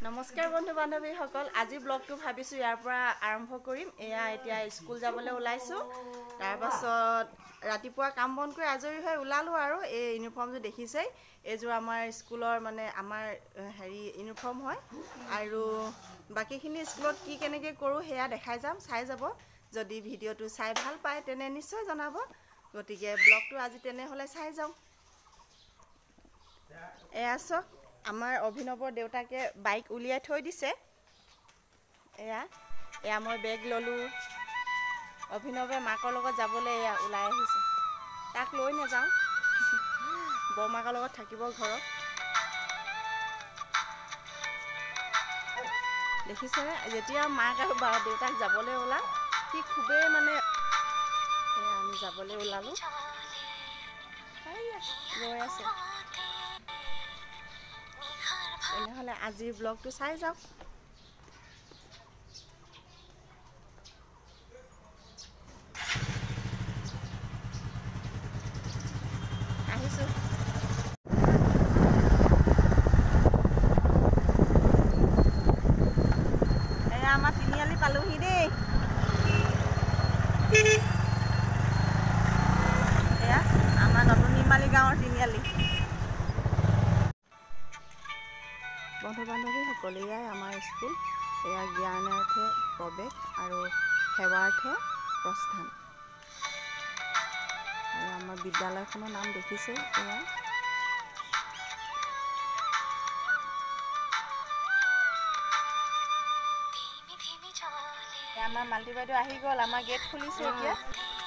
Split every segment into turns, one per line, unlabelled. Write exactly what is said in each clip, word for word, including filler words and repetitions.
নমস্কাৰ বন্ধু বান্ধৱী সকল আজি ব্লগটো ভাবিছো ইয়াৰ পৰা আৰম্ভ কৰিম এয়া এতিয়া স্কুল যাবলৈ ওলাইছো তাৰ পাছত ৰাতিপুৱা কাম বন কৰি আজৰি হৈ ওলালো আৰু এই ইউনিফৰ্মটো দেখিছে এযোৰ আমাৰ স্কুলৰ মানে আমাৰ হেৰি ইউনিফৰ্ম হয় আৰু বাকিখিনি স্কুলত কি কেনেকৈ কৰো হেয়া দেখাই যাম চাই যাব যদি ভিডিওটো চাই ভাল পায় তেনে নিশ্চয় জনাব গতিকে ব্লগটো আজি তেনে হলে চাই যাও এয়া চক আমাৰ অভিনৱৰ দেউতাকে বাইক উলিয়াই থৈ দিছে এয়া এয়া মই বেগ ললো অভিনৱে মাকৰ লগত যাবলৈ এয়া ওলাই আহিছে তাক লৈ নাযাওঁ বৰমাকৰ লগত থাকিব ঘৰত দেখিছে যেতিয়া মাক আৰু বা দেউতাক যাবলৈ ওলা কি খুবেই মানে এয়া আমি যাবলৈ ওলালো গৈ আছে তেনেহলে আজিৰ ব্লগটো চাই যাওক আহিছো এয়া আমাৰ তিনিআলি পালোহি দেই এয়া আমাৰ নতুন নিমালী গাঁৱৰ তিনিআলি বন্ধু বান্ধৱীসকল এয়াই আমাৰ স্কুল এয়া জ্ঞানাৰ্থে প্ৰৱেশ আৰু সেৱাৰ্থে প্ৰস্থান আৰু আমাৰ বিদ্যালয়খনৰ নাম দেখিছে এয়া আমাৰ মাল্টি বাইদেউ আহি গ'ল আমাৰ গেট খুলিছে এতিয়া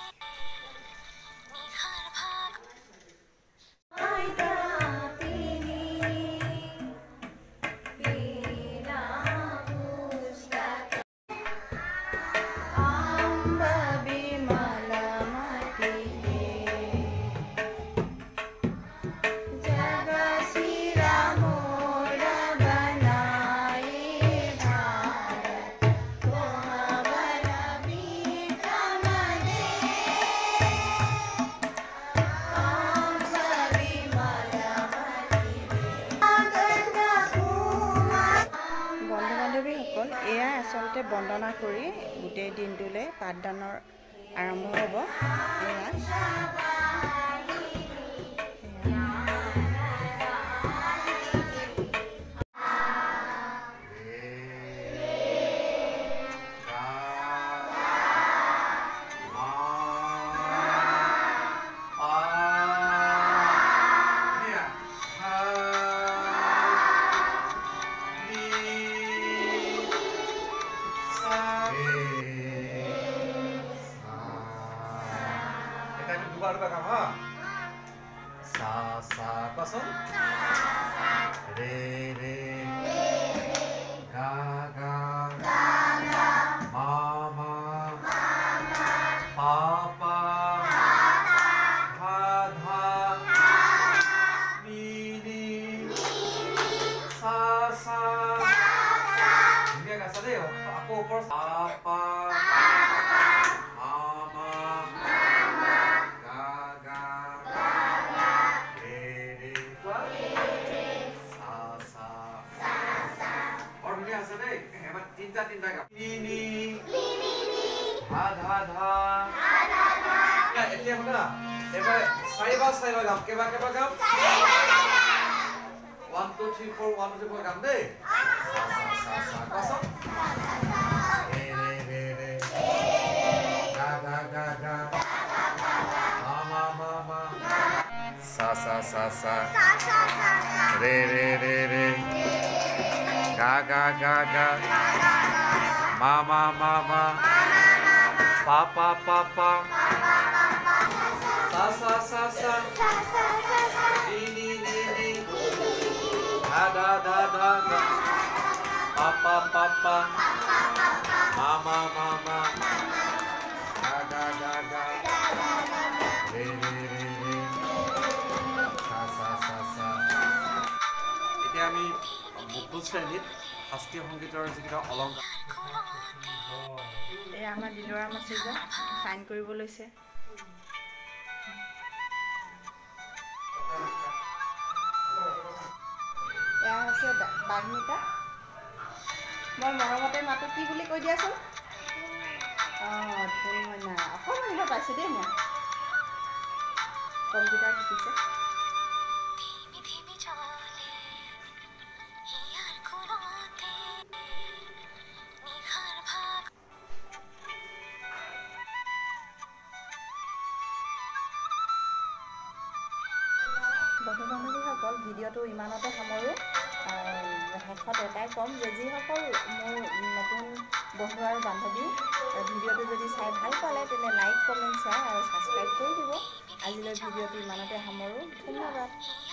এয়া আচলতে বন্দনা কৰি গোটেই দিনটোলৈ পাঠদানৰ আৰম্ভ হ'ব এয়া
sa sa pasok re re ga ga mama papa dha dha ni ni sa sa ini agak sedih aku upor papa tinta tinta ka ini dha dha dha ya etia mana ebar saiba saiba gam keba keba gam one two three four one two three four gam dei sa sa sa sa kosong re re re re ga ga ga ga mama mama sa sa sa sa re re re re ga ga ga ga mama mama papa papa sa sa sa sa ni ni ni ni da da da da papa papa mama mama ga ga ga ga re re re re sa sa sa sa এতিয়া আমি বুকুল শ্ৰেণীত শাস্ত্ৰীয় সংগীতৰ যিকেইটা অলংকাৰ
এই আমাৰ দিলৰাম আছে যে সাইন কৰিব লৈছে এয়া আছে বাগমিতা মই মৰমতে মাতো কি বুলি কৈ দিয়াচোন। অঁ ধুন মইনা অকণমান এইবাৰ পাইছোঁ দেই মই কম্পিউটাৰ শিকিছে। বন্ধু বান্ধৱীসকল ভিডিঅ'টো ইমানতে সামৰোঁ। শেষত এটাই ক'ম যে যিসকল মোৰ নতুন বন্ধু আৰু বান্ধৱী ভিডিঅ'টো যদি চাই ভাল পালে তেনে লাইক কমেণ্ট শ্বেয়াৰ আৰু ছাবস্ক্ৰাইব কৰি দিব। আজিলৈ ভিডিঅ'টো ইমানতে সামৰোঁ। ধন্যবাদ।